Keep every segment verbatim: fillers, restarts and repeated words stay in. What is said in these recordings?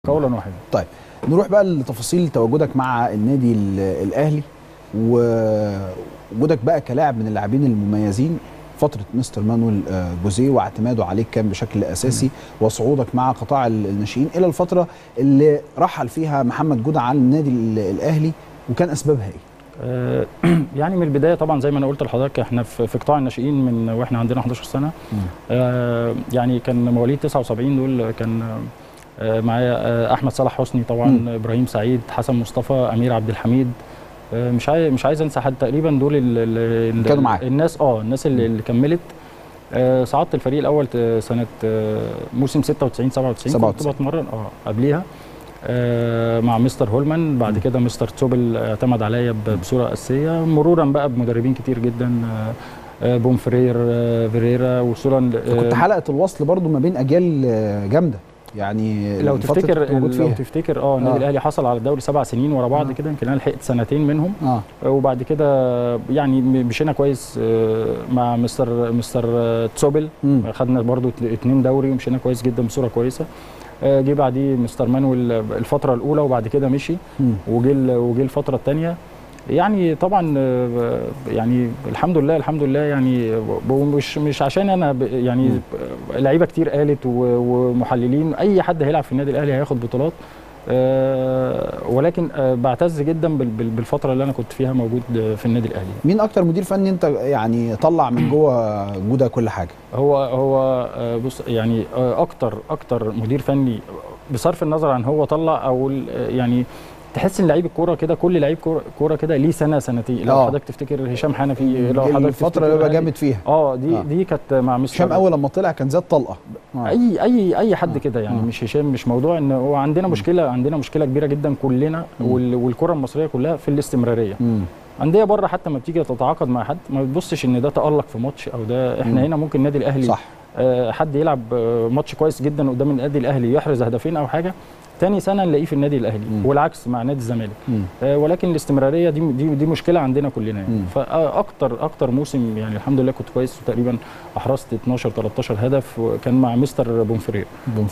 قولا واحدا. طيب نروح بقى لتفاصيل تواجدك مع النادي الاهلي ووجودك بقى كلاعب من اللاعبين المميزين فتره مستر مانويل جوزيه واعتماده عليك كان بشكل اساسي م. وصعودك مع قطاع الناشئين الى الفتره اللي رحل فيها محمد جودة عن النادي الاهلي، وكان اسبابها ايه؟ آه يعني من البدايه طبعا زي ما انا قلت لحضرتك احنا في قطاع الناشئين من واحنا عندنا احد عشر سنه. آه يعني كان مواليد تسعة وسبعين دول كان آه معايا آه احمد صلاح حسني طبعا م. ابراهيم سعيد حسن مصطفى امير عبد الحميد. آه مش عايز مش عايز انسى حد تقريبا دول اللي كانوا معاك الناس اه الناس اللي, اللي كملت. آه صعدت الفريق الاول سنه آه موسم ستة وتسعين سبعة وتسعين كنت بتمرن اه قبليها آه مع مستر هولمان. بعد كده مستر تسوبل اعتمد عليا بصوره اساسيه مرورا بقى بمدربين كتير جدا آه بومفرير آه فيريرا وصولا آه كنت حلقه الوصل برضو ما بين اجيال جامده يعني. لو تفتكر لو تفتكر اه النادي الاهلي حصل على الدوري سبع سنين ورا بعض آه. كده يمكن انا لحقت سنتين منهم آه. وبعد كده يعني مشينا كويس آه مع مستر مستر تسوبل خدنا برضو اتنين دوري ومشينا كويس جدا بصوره كويسه. جه بعديه مستر مانويل الفتره الاولى وبعد كده مشي وجه وجه الفتره الثانيه. يعني طبعا يعني الحمد لله الحمد لله يعني مش مش عشان انا يعني لعيبه كتير قالت ومحللين اي حد هيلعب في النادي الاهلي هياخد بطولات، ولكن بعتز جدا بالفتره اللي انا كنت فيها موجود في النادي الاهلي. مين اكتر مدير فني انت يعني طلع من جوه جودة كل حاجه؟ هو هو بص يعني اكتر اكتر مدير فني بصرف النظر عن هو طلع او يعني تحس ان لعيب الكوره كده كل لعيب كوره كده ليه سنه سنتين. لو حضرتك تفتكر هشام حنفي لو حضرتك الفتره اللي بقى جامد فيها اه دي آه. دي كانت مع مستر هشام اول لما طلع كان زاد طلقه آه. اي اي اي حد آه. كده يعني آه. مش هشام مش موضوع ان هو عندنا م. مشكله عندنا مشكله كبيره جدا كلنا والكره المصريه كلها في الاستمراريه. م. انديه بره حتى ما بتيجي تتعاقد مع حد ما بتبصش ان ده تالق في ماتش او ده احنا م. هنا ممكن النادي الاهلي صح آه حد يلعب ماتش كويس جدا قدام النادي الاهلي يحرز هدفين او حاجه تاني سنه نلاقيه في النادي الاهلي مم. والعكس مع نادي الزمالك. آه ولكن الاستمراريه دي دي, دي مشكله عندنا كلنا يعني. فاكتر اكتر موسم يعني الحمد لله كنت كويس وتقريبا احرزت اتناشر تلتاشر هدف وكان مع مستر بومفرير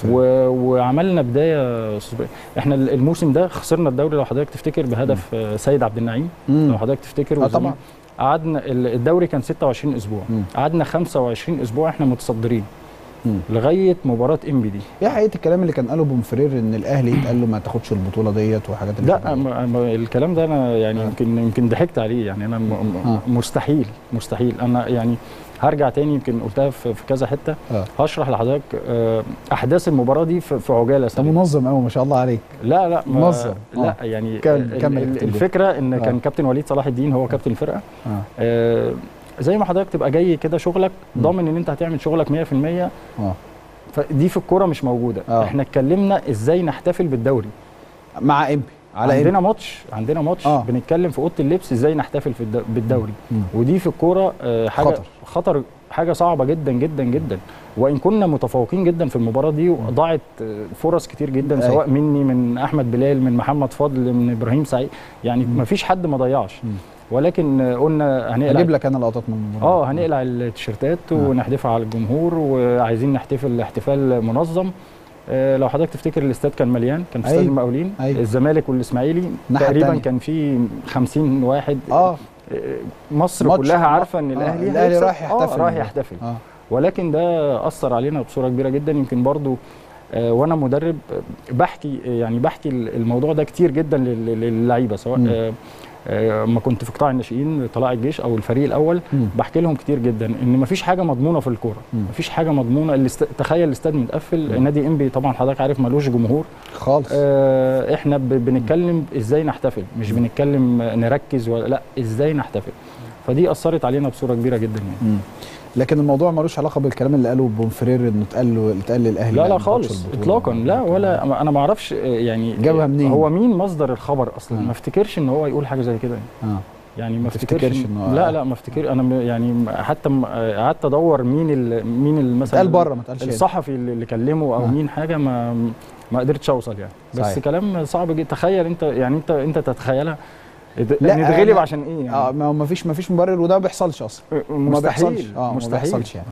وعملنا بدايه. احنا الموسم ده خسرنا الدوري لو حضرتك تفتكر بهدف مم. سيد عبد النعيم مم. لو حضرتك تفتكر. آه طبعا قعدنا الدوري كان ستة وعشرين اسبوع قعدنا خمسة وعشرين اسبوع احنا متصدرين مم. لغايه مباراه انبي دي. ايه حقيقه الكلام اللي كان قاله بومفرير ان الاهلي يتقال له ما تاخدش البطوله ديت وحاجات اللي لا الكلام ده انا يعني يمكن آه. يمكن ضحكت عليه يعني انا آه. مستحيل مستحيل انا يعني هرجع تاني يمكن قلتها في كذا حته آه. هشرح لحضرتك احداث المباراه دي في عجاله سريعه. انت منظم قوي ما شاء الله عليك. لا لا منظم لا آه. يعني كمل الفكره ان آه. كان كابتن وليد صلاح الدين هو كابتن الفرقه. آه. آه زي ما حضرتك تبقى جاي كده شغلك ضامن ان انت هتعمل شغلك مية في المية. اه فدي في الكوره مش موجوده. أوه. احنا اتكلمنا ازاي نحتفل بالدوري مع امبي على عندنا ماتش عندنا ماتش آه. بنتكلم في اوضه اللبس ازاي نحتفل في بالدوري. مم. ودي في الكوره آه حاجه خطر خطر حاجه صعبه جدا جدا جدا. وان كنا متفوقين جدا في المباراه دي وضاعت فرص كتير جدا سواء أي. مني من احمد بلال من محمد فضل من ابراهيم سعيد يعني ما فيش حد ما ضيعش. مم. ولكن قلنا هنقلع هجيب لك انا لقطات من المباراه اه هنقلع التيشيرتات آه. ونحدفها على الجمهور وعايزين نحتفل احتفال منظم. آه لو حضرتك تفتكر الاستاد كان مليان كان في استاد أيوه. المقاولين أيوه. الزمالك والاسماعيلي تقريبا تانية. كان في خمسين واحد اه مصر كلها عارفه ان الاهلي آه. الاهلي رايح يحتفل آه رايح يحتفل آه. ولكن ده اثر علينا بصوره كبيره جدا. يمكن برضو آه وانا مدرب بحكي يعني بحكي الموضوع ده كتير جدا للعيبه سواء آه اما كنت في قطاع الناشئين طلائع الجيش او الفريق الاول م. بحكي لهم كتير جدا ان مفيش حاجه مضمونه في الكوره. مفيش حاجه مضمونه. الاست... تخيل الاستاد متقفل. نادي انبي طبعا حضرتك عارف ملوش جمهور خالص. آه احنا ب... بنتكلم ازاي نحتفل مش بنتكلم نركز ولا لا ازاي نحتفل. فدي اثرت علينا بصوره كبيره جدا يعني. م. لكن الموضوع ملوش علاقه بالكلام اللي قاله بومفرير انه اتقال له اتقال للاهلي. لا لا خالص اطلاقا لا ولا انا ما اعرفش يعني جابها منين هو مين مصدر الخبر اصلا. آه. ما افتكرش ان هو يقول حاجه زي كده يعني. اه يعني ما افتكرش انه لا لا ما افتكر انا يعني حتى قعدت ادور مين ال مين مثلا اتقال بره ما اتقالش الصحفي اللي كلمه او آه. مين حاجه ما ما قدرتش اوصل يعني. بس صحيح. كلام صعب جدا. تخيل انت يعني انت انت تتخيلها لا نتغلب عشان ايه يعني. اه ما فيش ما فيش مبرر وده ما بيحصلش اصلا. مستحيل اه ما بيحصلش يعني.